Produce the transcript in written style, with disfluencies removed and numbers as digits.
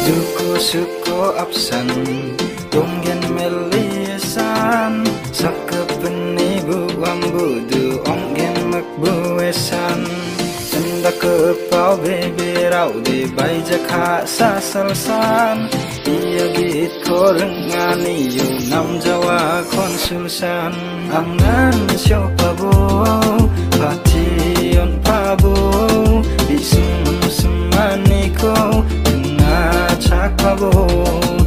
Suko absen tunggen melisan sakepeni buam budu onggen makbuesan cenda kepau bebe rau di baija kha sasalsan iya git korengani yu nam jawa konsulsan angan siapa bo